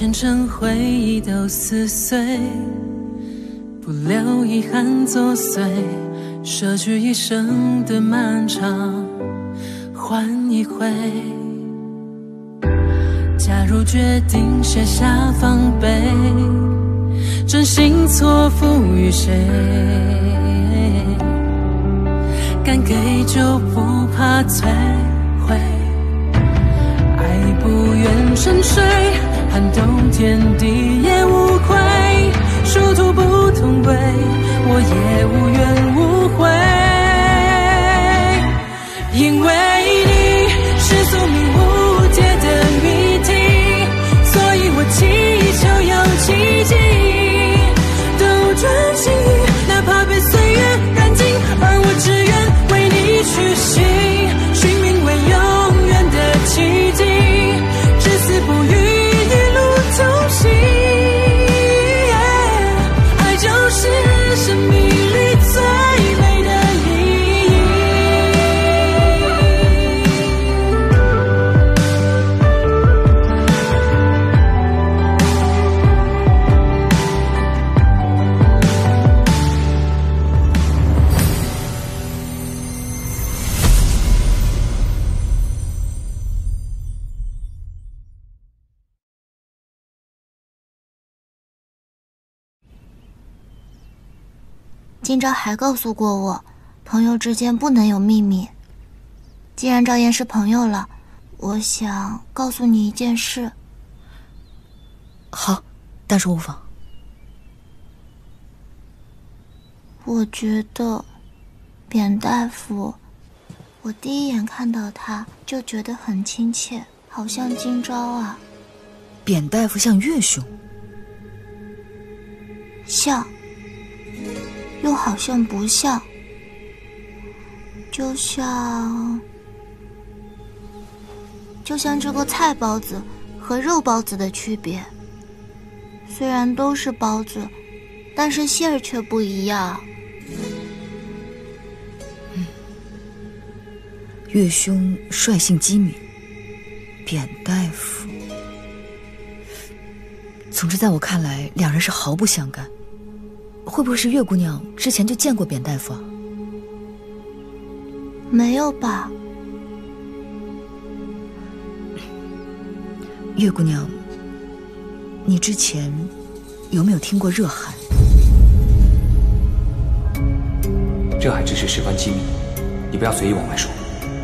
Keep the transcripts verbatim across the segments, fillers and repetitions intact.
前尘回忆都撕碎，不留遗憾作祟，舍去一生的漫长换一回。假如决定卸下防备，真心错付于谁，敢给就不怕摧毁，爱不愿沉睡，撼动天地也无愧，殊途不同轨，我也无怨无悔。因为你是宿命无解的谜题，所以我祈求有奇迹，斗转星移，哪怕被岁月燃尽，而我只愿为你去行，寻觅为永远的奇迹，至死不渝，一路同行。爱就是生命里最美的意义。 今朝还告诉过我，朋友之间不能有秘密。既然赵岩是朋友了，我想告诉你一件事。 好，但是无妨。 我觉得扁大夫，我第一眼看到他就觉得很亲切，好像今朝啊。 扁大夫像岳兄？ 像，又好像不像，就像就像这个菜包子和肉包子的区别。虽然都是包子，但是馅儿却不一样。 嗯，岳兄率性机敏，扁大夫，总之在我看来，两人是毫不相干。会不会是岳姑娘之前就见过扁大夫啊？ 没有吧。 岳姑娘，你之前有没有听过热海？ 热海之事事关机密，你不要随意往外说。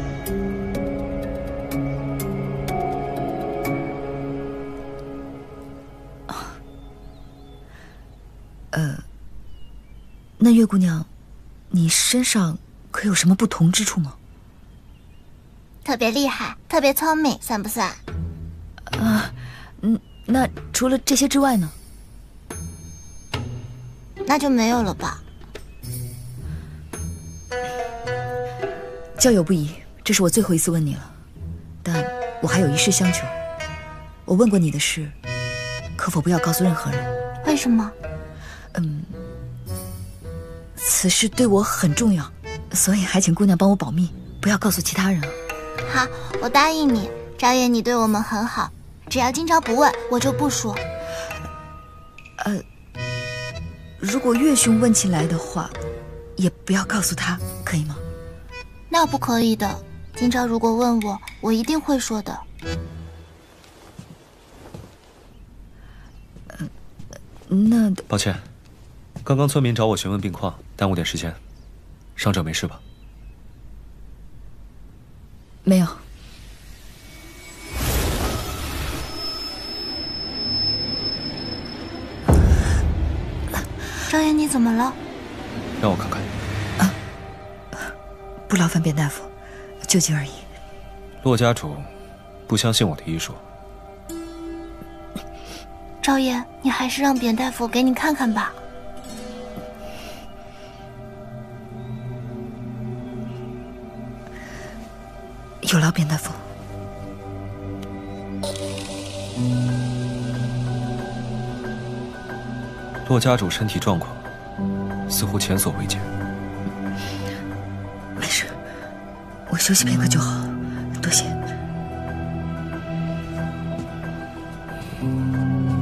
呃。那岳姑娘，你身上可有什么不同之处吗？ 特别厉害，特别聪明，算不算？ 啊，嗯，那除了这些之外呢？ 那就没有了吧。 交友不疑，这是我最后一次问你了，但我还有一事相求。我问过你的事，可否不要告诉任何人？ 为什么？ 嗯。此事对我很重要，所以还请姑娘帮我保密，不要告诉其他人啊。 好，我答应你。赵烨，你对我们很好，只要今朝不问，我就不说。 呃，如果岳兄问起来的话，也不要告诉他，可以吗？ 那不可以的。今朝如果问我，我一定会说的。 呃，那抱歉。刚刚村民找我询问病况，耽误点时间。伤者没事吧？ 没有。 赵岩，你怎么了？ 让我看看。 啊，不劳烦扁大夫，就近而已。 骆家主不相信我的医术。 赵岩，你还是让扁大夫给你看看吧。 有劳扁大夫。 骆家主身体状况似乎前所未见。 没事，我休息片刻就好，多谢。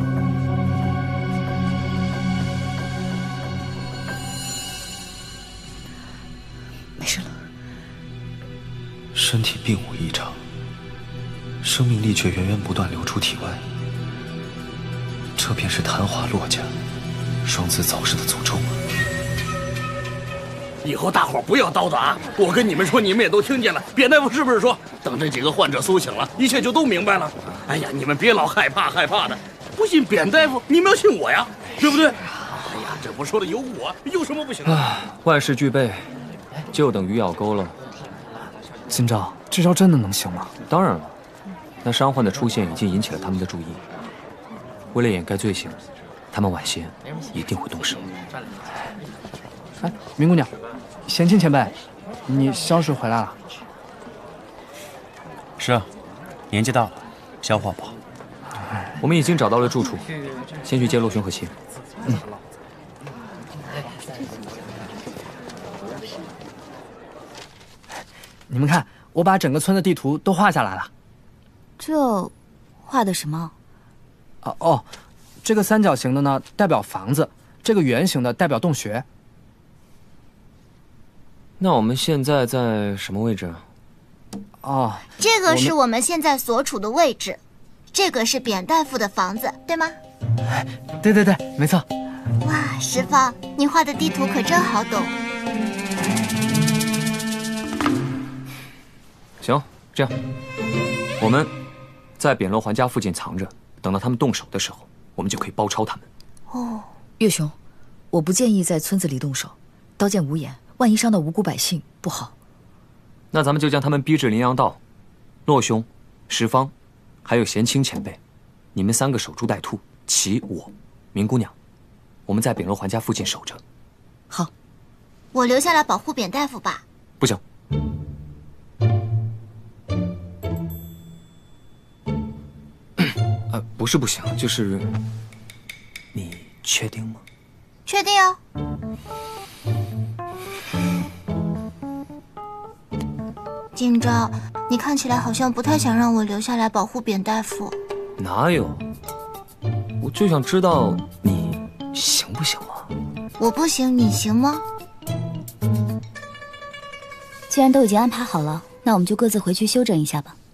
体并无异常，生命力却源源不断流出体外。这便是昙花落家，双子早逝的诅咒吗？ 以后大伙不要叨叨啊！我跟你们说，你们也都听见了。扁大夫是不是说，等这几个患者苏醒了，一切就都明白了？哎呀，你们别老害怕害怕的，不信扁大夫，你们要信我呀，对不对？哎呀，这不说的有我，有什么不行啊？ 万事俱备，就等鱼咬钩了。 今朝，这招真的能行吗？ 当然了，那伤患的出现已经引起了他们的注意。为了掩盖罪行，他们晚些一定会动手。 哎，明姑娘，贤清前辈，你消食回来了？ 是啊，年纪大了，消化不好。 我们已经找到了住处，先去接洛兄和心。 嗯。你们看，我把整个村的地图都画下来了。 这画的什么？ 哦哦，这个三角形的呢代表房子，这个圆形的代表洞穴。 那我们现在在什么位置？ 哦， 这个是我们现在所处的位置，这个是扁大夫的房子，对吗？ 对对对，没错。 哇，石方，你画的地图可真好懂。 行，这样，我们在扁乐环家附近藏着，等到他们动手的时候，我们就可以包抄他们。 哦，岳兄，我不建议在村子里动手，刀剑无眼，万一伤到无辜百姓不好。 那咱们就将他们逼至林阳道。洛兄、石方，还有贤清前辈，你们三个守株待兔，其我、明姑娘，我们在扁乐环家附近守着。 好， 我留下来保护扁大夫吧。 不行。呃，不是不行，就是你确定吗？ 确定啊。今朝，你看起来好像不太想让我留下来保护扁大夫。 哪有？我就想知道你行不行啊？ 我不行，你行吗？ 既然都已经安排好了，那我们就各自回去休整一下吧。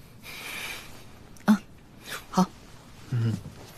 啊，好。 嗯。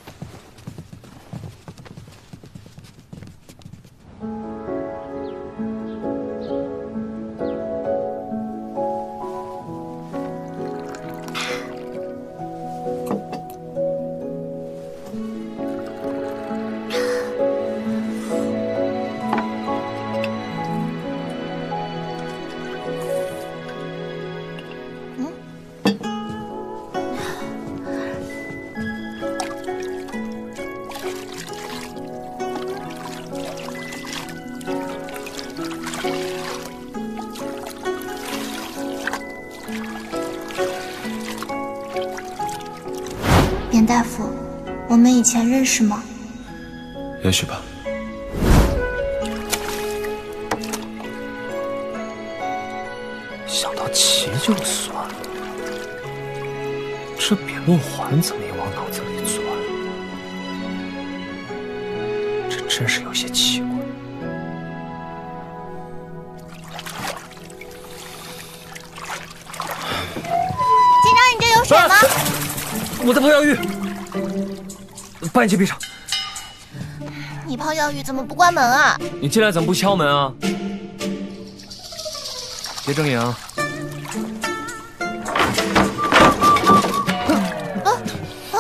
扁大夫，我们以前认识吗？ 也许吧。 想到齐就算了，这扁论环怎么也往脑子里钻？这真是有些奇怪。 金章，你这有水吗？ 啊我在泡药浴，把眼睛闭上。 你泡药浴怎么不关门啊？ 你进来怎么不敲门啊？别睁眼啊！ 啊啊！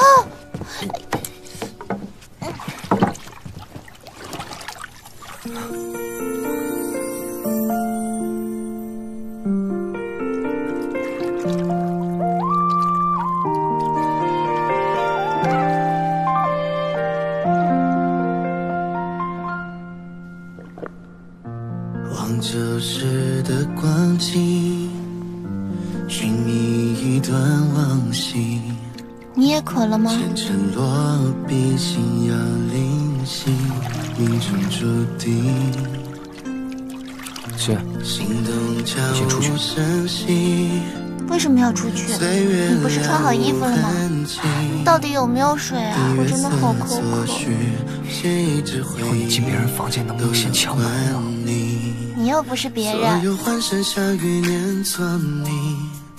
望旧时的光景，寻觅一段往昔。 你也渴了吗？ 前尘落笔，心要灵犀，命中注定。 是， 心动悄你先出去。 为什么要出去？你不是穿好衣服了吗？到底有没有水啊？我真的好口渴。 以后你进别人房间能不能先敲门啊？ 你又不是别人。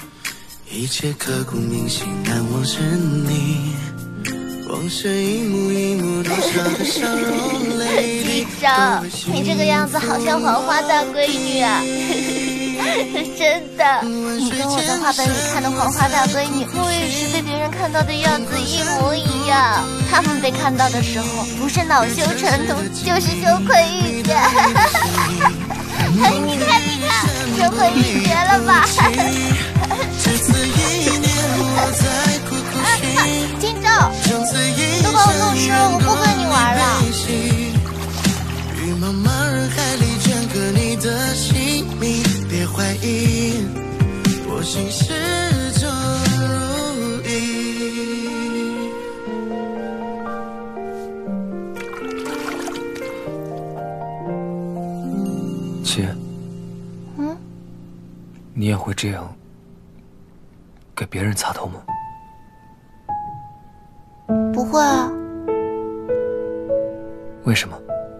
一切刻骨铭心，难忘是你。往事一幕一幕，多少个笑容泪滴。 医生，你这个样子好像黄花大闺女啊！真的，你跟我在画本里看的黄花大闺女，沐浴时被别人看到的样子一模一样。他们被看到的时候，不是恼羞成怒，就是羞愧欲绝。你看，你看，羞愧欲绝了吧？啊！金州，都把我弄湿了，我不跟你玩了。 于茫茫人海里镌刻你的姓名，别怀疑，我心始终如一。 姐， 嗯， 你也会这样给别人擦头吗？ 不会啊。 为什么？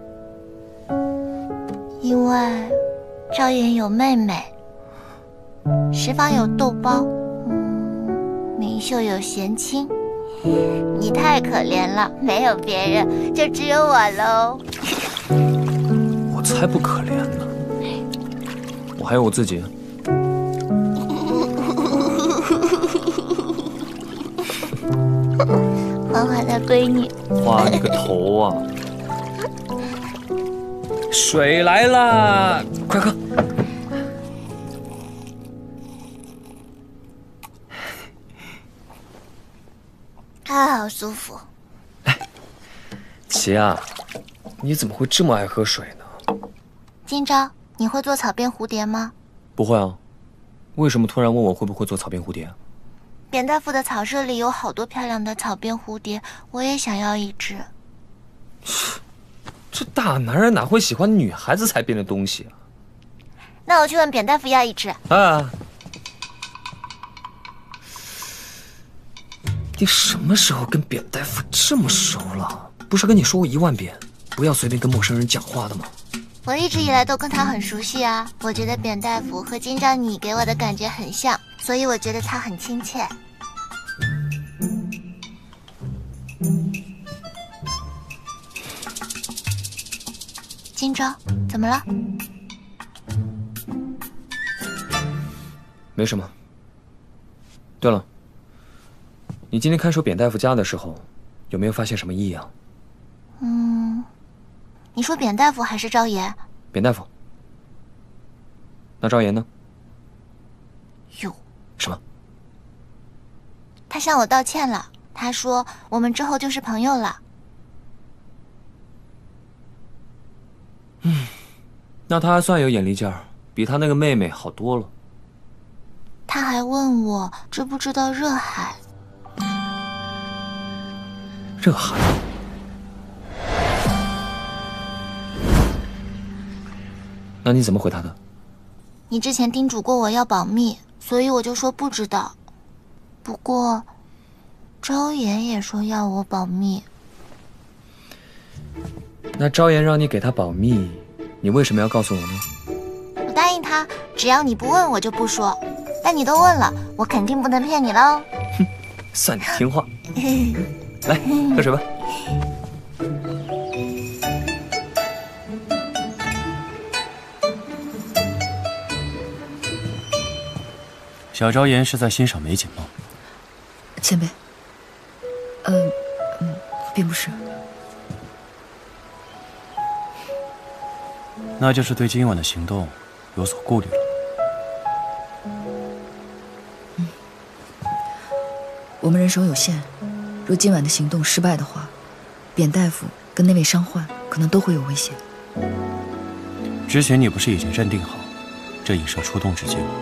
因为赵岩有妹妹，石坊有豆包，嗯，明秀有贤亲。你太可怜了，没有别人，就只有我喽。 我才不可怜呢，我还有我自己。 黄花的闺女， 花你个头啊！水来啦，快喝！ 啊，好舒服。 琪啊，你怎么会这么爱喝水呢？ 今朝，你会做草编蝴蝶吗？ 不会啊，为什么突然问我会不会做草编蝴蝶？ 扁大夫的草舍里有好多漂亮的草编蝴蝶，我也想要一只。 这大男人哪会喜欢女孩子才编的东西啊？ 那我去问扁大夫要一只。 啊！你什么时候跟扁大夫这么熟了？不是跟你说过一万遍，不要随便跟陌生人讲话的吗？ 我一直以来都跟他很熟悉啊。我觉得扁大夫和今朝你给我的感觉很像，所以我觉得他很亲切。今朝怎么了？ 没什么。对了，你今天看守扁大夫家的时候，有没有发现什么异样？ 嗯，你说扁大夫还是昭妍？ 扁大夫。那昭妍呢？ 有。 什么？ 他向我道歉了，他说我们之后就是朋友了。 嗯，那他还算有眼力劲儿，比他那个妹妹好多了。 他还问我知不知道热海。 热海？那你怎么回答的？ 你之前叮嘱过我要保密，所以我就说不知道。不过，昭妍也说要我保密。 那昭妍让你给她保密，你为什么要告诉我呢？ 我答应她，只要你不问，我就不说。但你都问了，我肯定不能骗你喽。 哼，算你听话。来，喝水吧。 小昭妍是在欣赏美景吗？ 前辈，嗯嗯，并不是。 那就是对今晚的行动有所顾虑了。 嗯，我们人手有限，若今晚的行动失败的话，扁大夫跟那位伤患可能都会有危险。 之前你不是已经认定好这引蛇出洞之计吗？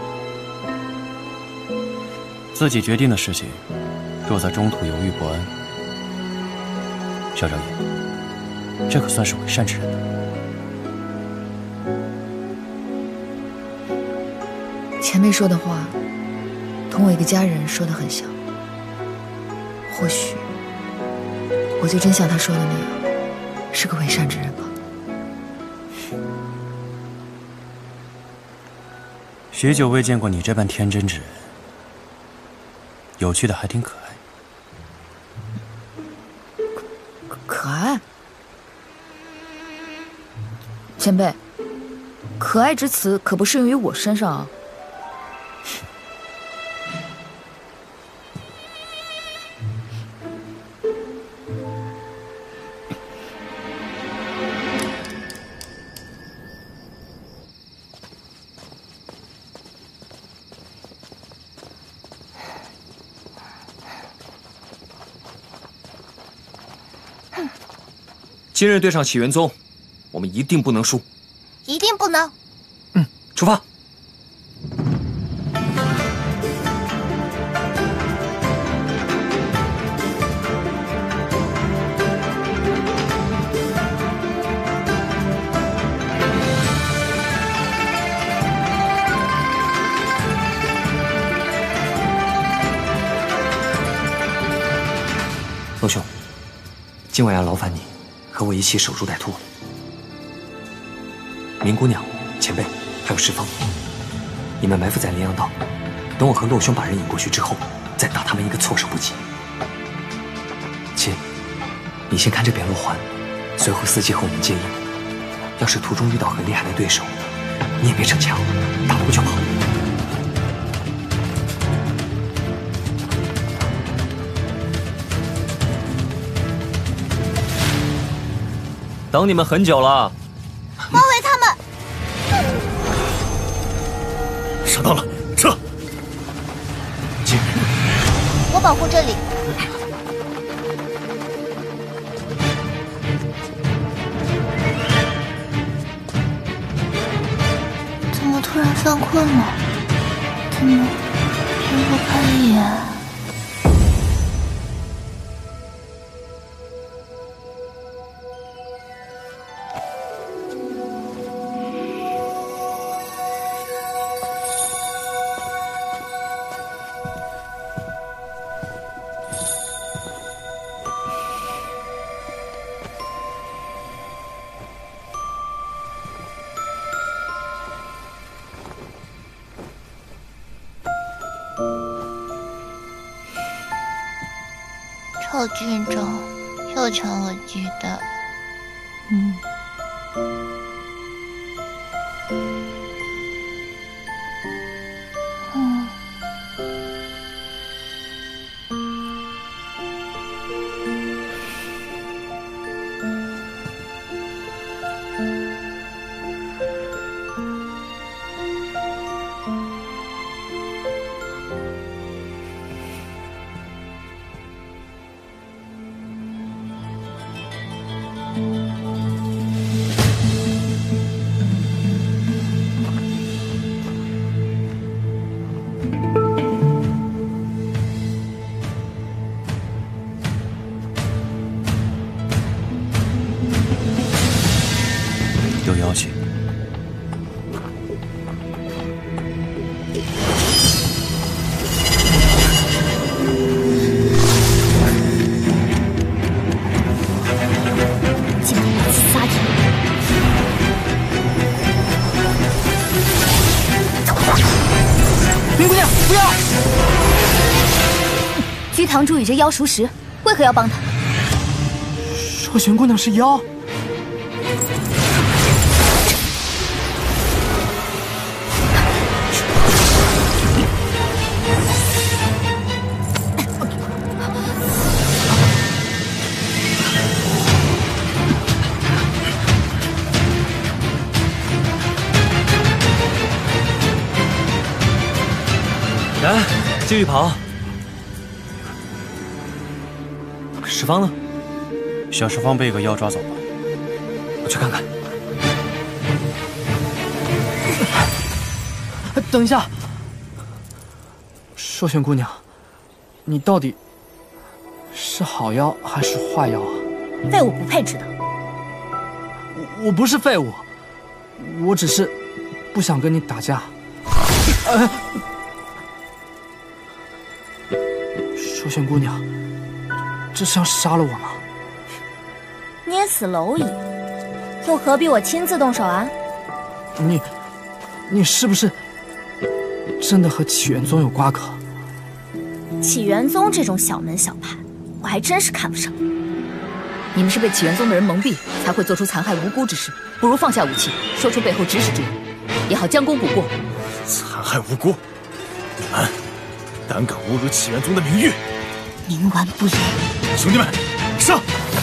自己决定的事情，若在中途犹豫不安，小昭妍，这可算是伪善之人呢。 前辈说的话，同我一个家人说的很像。或许，我就真像他说的那样，是个伪善之人吧。 许久未见过你这般天真之人， 有趣的还挺可爱。 可可爱？前辈，可爱之词可不适用于我身上啊。 今日对上启元宗，我们一定不能输， 一定不能。 嗯，出发。陆兄，今晚要劳烦你和我一起守株待兔了。明姑娘、前辈还有石方，你们埋伏在林阳道，等我和洛兄把人引过去之后，再打他们一个措手不及。亲，你先看着扁罗环，随后伺机和我们接应。要是途中遇到很厉害的对手，你也别逞强，打不过就跑。等你们很久了， 包围他们！ 上当了，撤！ 姐， 我保护这里。怎么突然犯困了？怎么睁不开眼？臭郡主又抢我鸡蛋，嗯。嗯。 有妖气。 竟敢如此撒体！ 林姑娘，不要！ 居堂主与这妖熟识，为何要帮他？ 说玄姑娘是妖。 来，继续跑。石方呢？ 小石方被一个妖抓走了， 我去看看。 等一下，寿玄姑娘，你到底是好妖还是坏妖啊？ 废物不配知道。 我我不是废物，我只是不想跟你打架。呃寿玄姑娘，这是要杀了我吗？ 捏死蝼蚁，又何必我亲自动手啊？ 你，你是不是真的和启元宗有瓜葛？ 启元宗这种小门小派，我还真是看不上。 你们是被启元宗的人蒙蔽，才会做出残害无辜之事。不如放下武器，说出背后指使之人，也好将功补过。 残害无辜，你们胆敢侮辱启元宗的名誉， 冥顽不灵！ 兄弟们，上！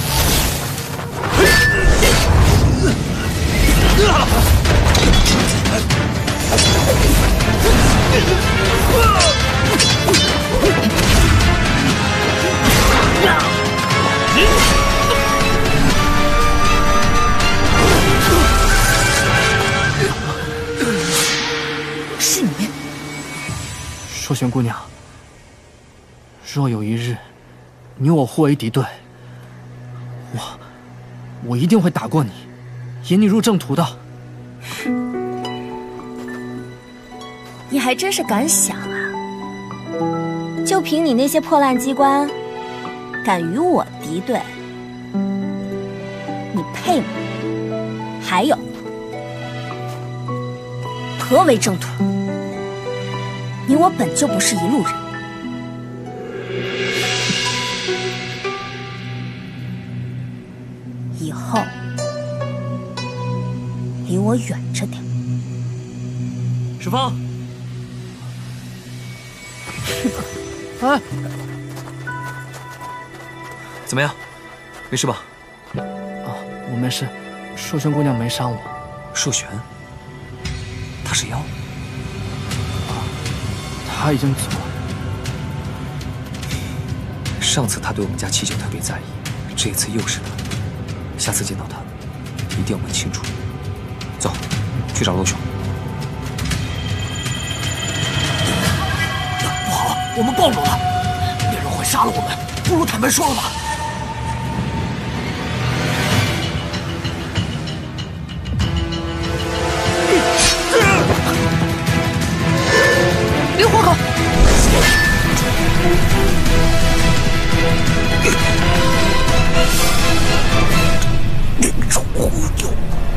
是你， 寿仙姑娘。若有一日，你我互为敌对，我我一定会打过你，引你入正途的。 你还真是敢想啊！就凭你那些破烂机关，敢与我敌对，你配吗？还有，何为正途？你我本就不是一路人。以后离我远着点。 史芳， 哎， 怎么样？没事吧？ 啊，我没事，寿仙姑娘没伤我。 寿玄，他是妖。 啊，他已经走了。 上次他对我们家七九特别在意，这次又是他。下次见到他，一定要问清楚。走，去找陆兄。 不好，我们暴露了，猎人会杀了我们，不如坦白说了吧。 灵活口！ 人中忽悠。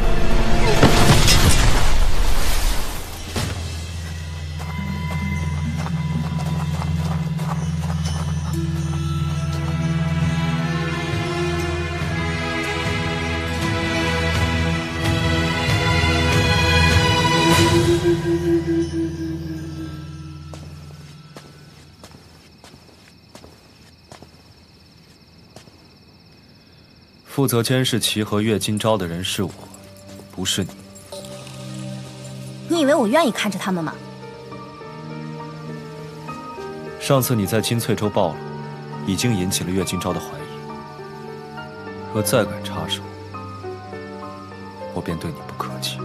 负责监视齐和岳今朝的人是我，不是你。 你以为我愿意看着他们吗？ 上次你在金翠州暴露，已经引起了岳今朝的怀疑。若再敢插手，我便对你不客气。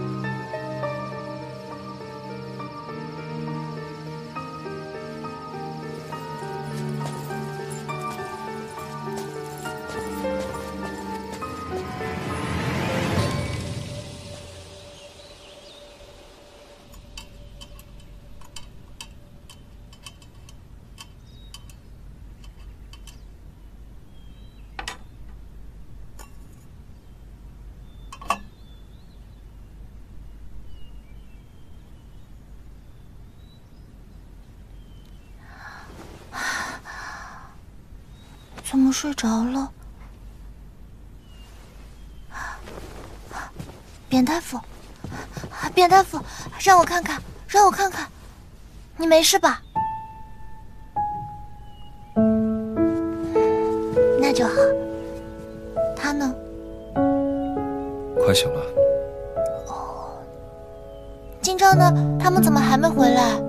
怎么睡着了？扁大夫，扁大夫，让我看看，让我看看，你没事吧？那就好。他呢？ 快醒了。 哦。今朝呢？他们怎么还没回来？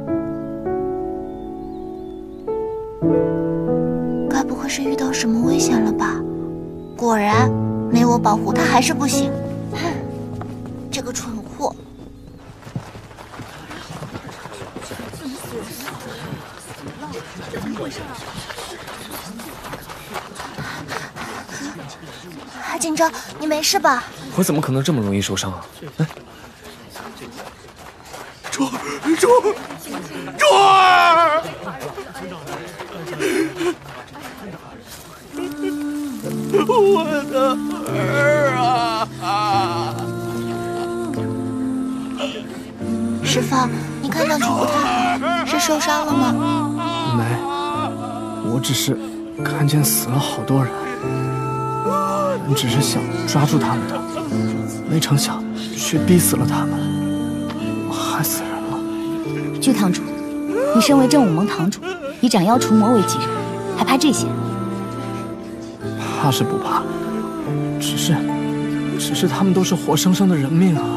该不会是遇到什么危险了吧？果然，没我保护他还是不行。哼，这个蠢货！今朝，你没事吧？ 我怎么可能这么容易受伤啊？来， 珠珠珠儿！我的儿啊！ 石芳，你看上去不太好，是受伤了吗？ 没， 我只是看见死了好多人，本只是想抓住他们的，没成想却逼死了他们，害死人了。 巨堂主，你身为正武盟堂主，以斩妖除魔为己任，还怕这些？ 怕是不怕，只是，只是他们都是活生生的人命啊！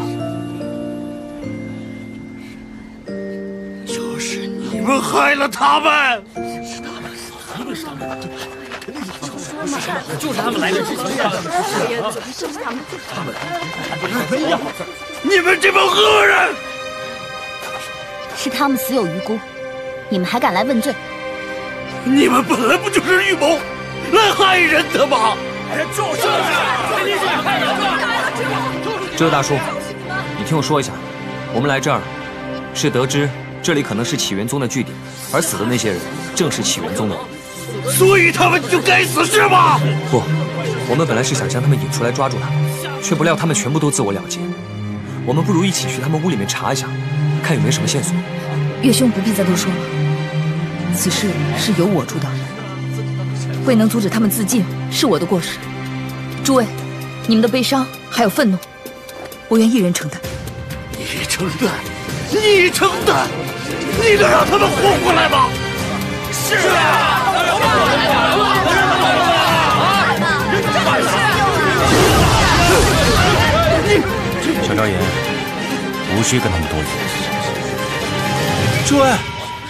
就是你们害了他们！是他们，一定是他们，肯定是他们，就是他们来的之前干的事，就是他们，他们，你们这帮恶人！ 是他们死有余辜，你们还敢来问罪？ 你们本来不就是预谋来害人的吗？就是肯定是害人的。 这位大叔，你听我说一下，我们来这儿是得知这里可能是起源宗的据点，而死的那些人正是起源宗的人， 所以他们就该死是吗？ 不，我们本来是想将他们引出来抓住他们，却不料他们全部都自我了结。我们不如一起去他们屋里面查一下，看有没有什么线索。 岳兄不必再多说了，此事是由我主导的，未能阻止他们自尽是我的过失。诸位，你们的悲伤还有愤怒，我愿一人承担。 你承担？你承担？你能让他们活过来吗？是啊！ 小赵爷，无需跟他们多言。 诸位，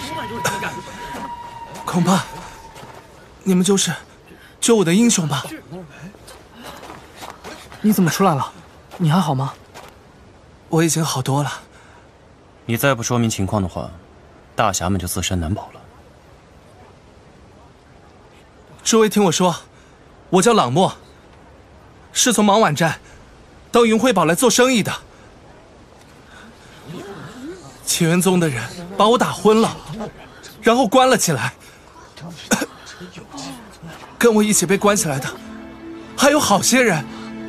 恐怕你们就是救我的英雄吧？ 你怎么出来了？你还好吗？ 我已经好多了。 你再不说明情况的话，大侠们就自身难保了。 诸位听我说，我叫朗墨，是从莽晚寨到云辉堡来做生意的。起源宗的人把我打昏了，然后关了起来。跟我一起被关起来的还有好些人，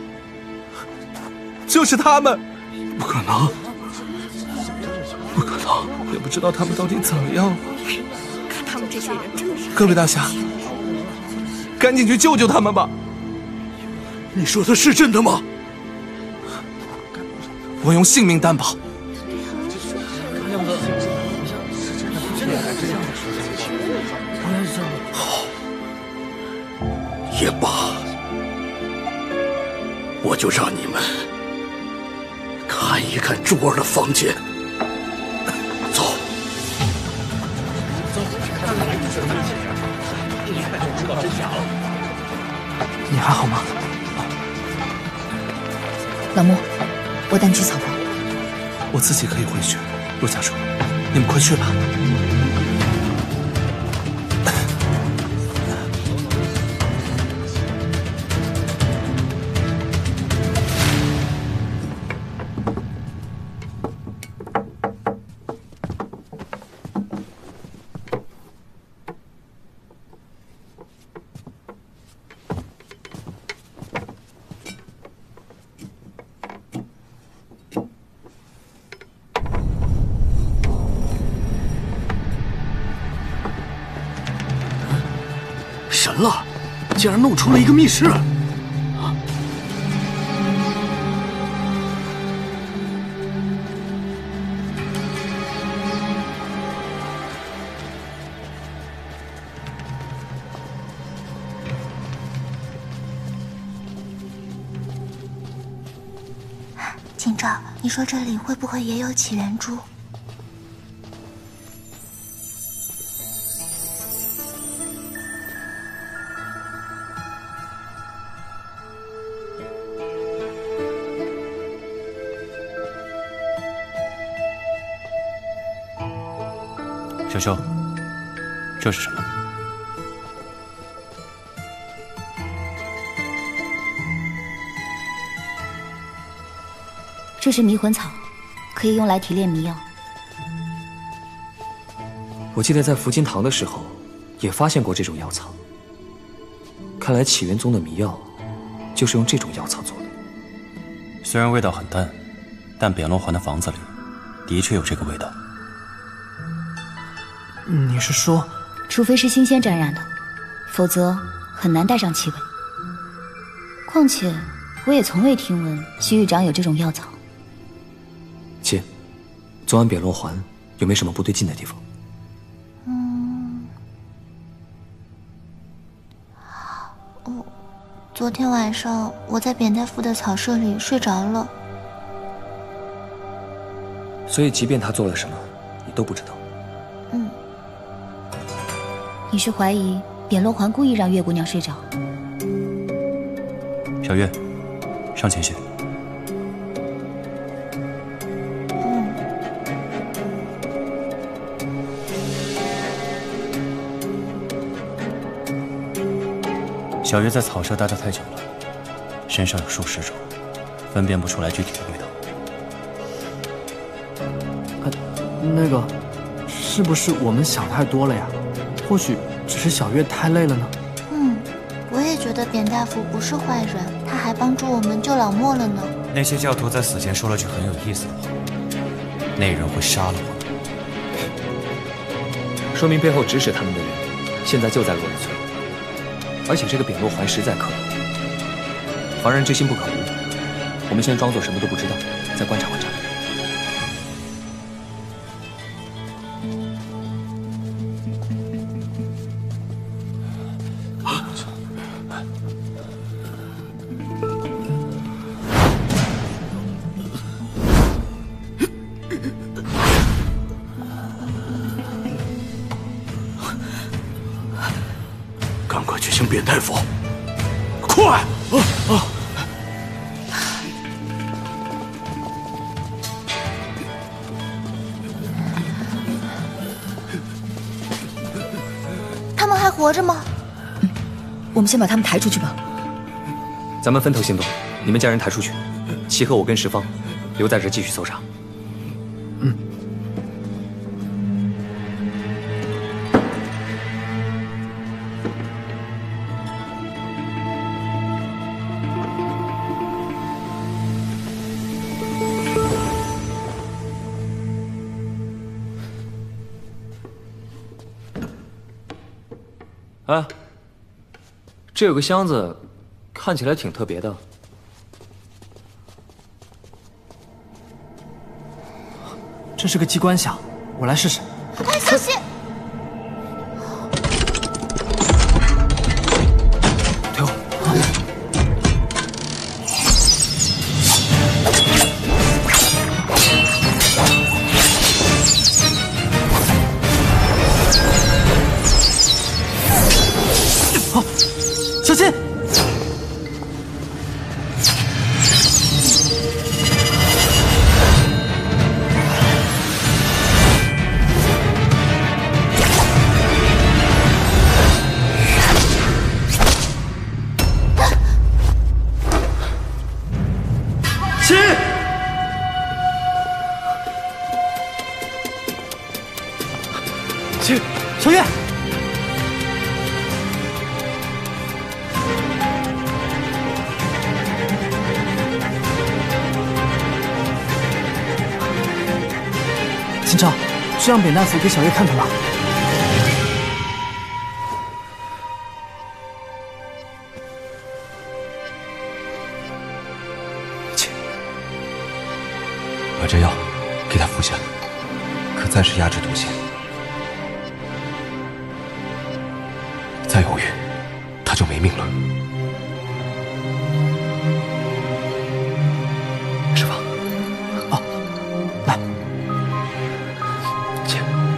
就是他们。 不可能，不可能！ 也不知道他们到底怎么样了。 看他们这些人真的是…… 各位大侠，赶紧去救救他们吧！ 你说的是真的吗？ 我用性命担保。 好，也罢，我就让你们看一看珠儿的房间。走。 你还好吗？ 老莫，我带你去草房。 我自己可以回去。陆家主，你们快去吧。 神了，竟然弄出了一个密室！ 景照，你说这里会不会也有起源珠？ 小修，这是什么？ 这是迷魂草，可以用来提炼迷药。 我记得在福金堂的时候，也发现过这种药草。看来起源宗的迷药，就是用这种药草做的。 虽然味道很淡，但扁龙环的房子里，的确有这个味道。 你是说， 除非是新鲜沾染的， 否则很难带上气味。况且，我也从未听闻徐狱长有这种药草。 姐，昨晚扁落环有没有什么不对劲的地方？ 嗯，哦，昨天晚上我在扁大夫的草舍里睡着了。 所以，即便他做了什么，你都不知道。 嗯。 你是怀疑扁落环故意让月姑娘睡着？ 小月，上前些。 嗯。 小月在草舍待得太久了，身上有数十种，分辨不出来具体的味道。 那个，是不是我们想太多了呀？或许只是小月太累了呢。 嗯，我也觉得扁大夫不是坏人，他还帮助我们救老莫了呢。 那些教徒在死前说了句很有意思的话：“那人会杀了我。” 说明背后指使他们的人，现在就在洛里村。而且这个扁落环实在可疑，防人之心不可无。我们先装作什么都不知道，再观察观察。 赶快去请扁大夫，快！啊啊！ 他们还活着吗？ 嗯，我们先把他们抬出去吧。 咱们分头行动，你们将人抬出去，齐和我跟石方留在这继续搜查。 嗯。 哎，这有个箱子，看起来挺特别的。 这是个机关箱，我来试试。 快小心！ 退后！好，小心！去，小月。秦超，去让扁大夫给小月看看吧。 切，把这药给他服下，可暂时压制毒性。再犹豫，他就没命了。 师傅，哦，来，切。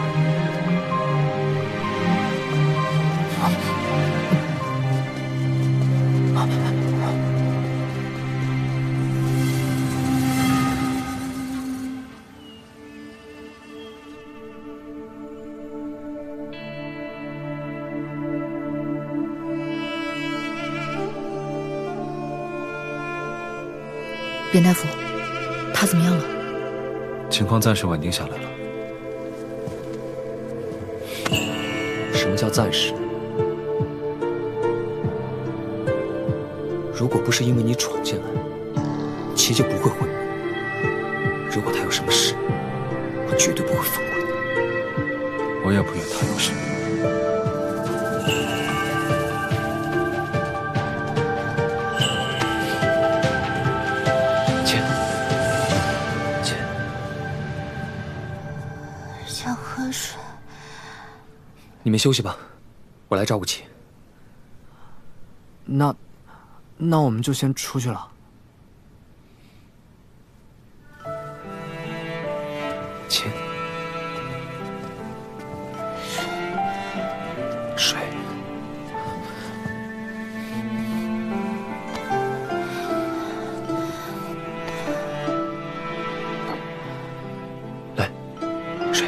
扁大夫，他怎么样了？ 情况暂时稳定下来了。 什么叫暂时？如果不是因为你闯进来，齐就不会昏迷。如果他有什么事，我绝对不会放过你。 我也不愿他有事。 你们休息吧，我来照顾齐。 那，那我们就先出去了。 亲，睡。来，睡。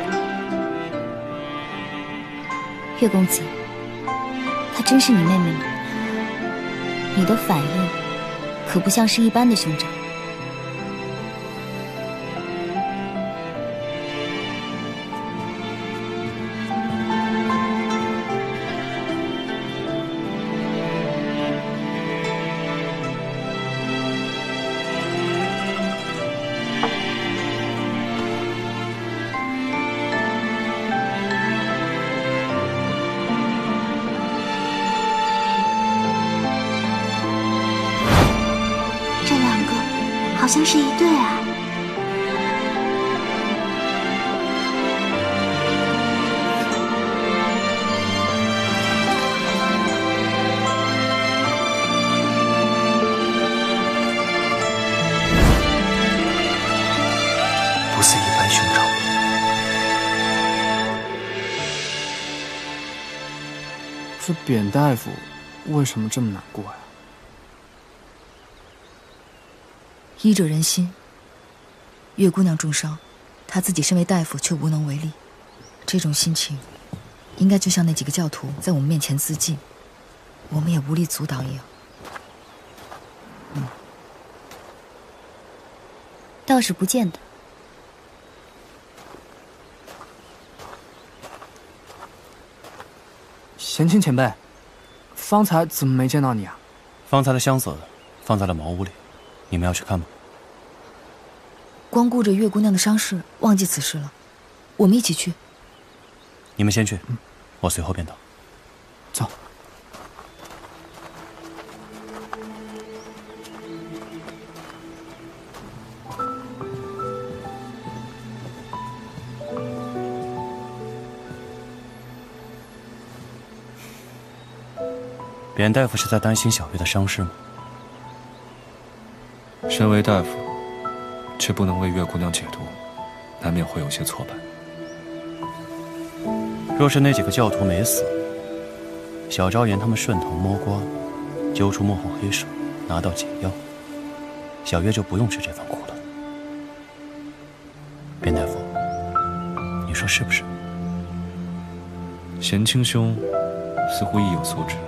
岳公子，她真是你妹妹吗？你的反应可不像是一般的兄长。 好像是一对啊。 不似一般兄长。 这扁大夫为什么这么难过呀？ 医者仁心，月姑娘重伤，她自己身为大夫却无能为力，这种心情，应该就像那几个教徒在我们面前自尽，我们也无力阻挡一样。 嗯， 倒是不见得。 贤卿前辈，方才怎么没见到你啊？ 方才的箱子放在了茅屋里，你们要去看吗？ 光顾着月姑娘的伤势，忘记此事了。我们一起去。 你们先去，嗯、我随后便到。 走。 扁大夫是在担心小月的伤势吗？ 身为大夫，却不能为月姑娘解毒，难免会有些挫败。 若是那几个教徒没死，小昭言他们顺藤摸瓜，揪出幕后黑手，拿到解药，小月就不用吃这番苦了。扁大夫，你说是不是？ 贤卿兄似乎意有所指。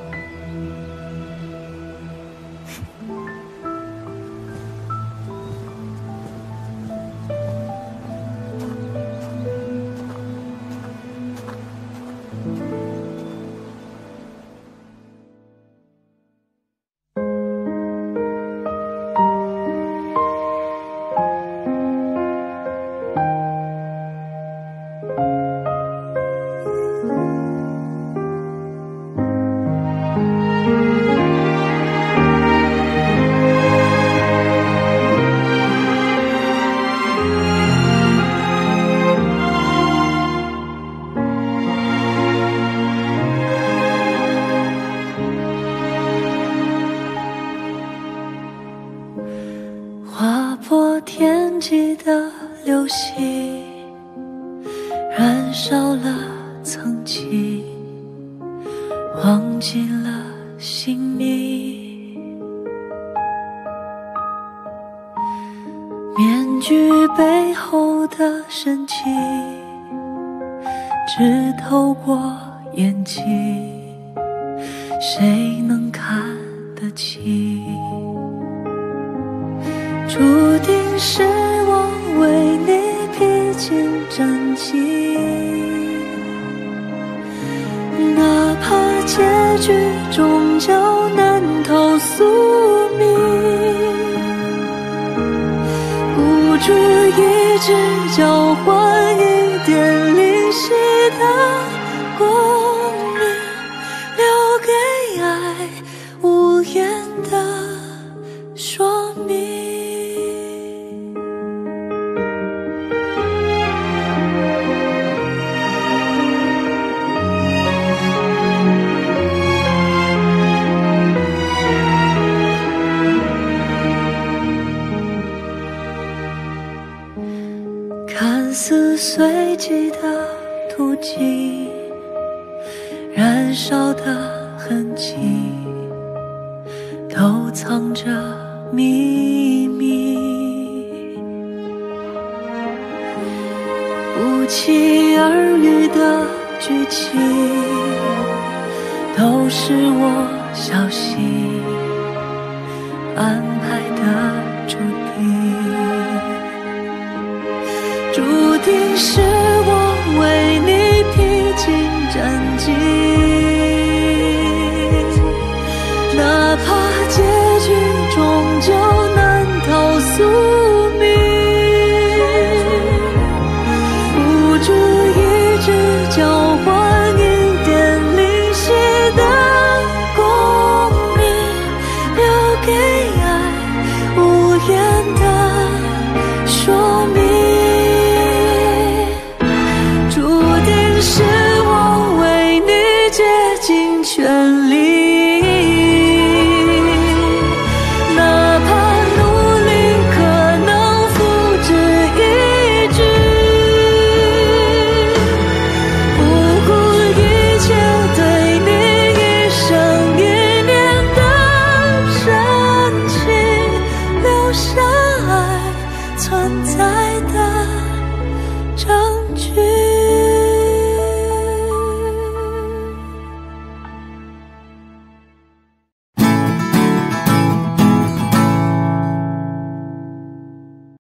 划破天际的流星，燃烧了曾经，忘记了姓名。面具背后的深情，只透过眼睛，谁能看得清？注定是我为你披荆斩棘，哪怕结局终究难逃宿命，孤注一掷交换一点灵犀的共鸣，留给爱无言的说明。 丝随即的途径，燃烧的痕迹都藏着秘密。不期而遇的剧情，都是我小心安排的注定。注定是我为你披荆斩棘，哪怕结局终究难逃宿命，付诸一掷交换一点灵犀的共鸣，留给爱无言的说明。是我为你竭尽全力。